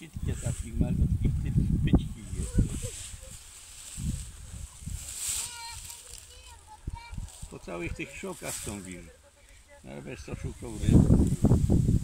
sitkie takich malutkich tyczki jest. Po całych tych szokach są wilki. Nawet to szukał ryb.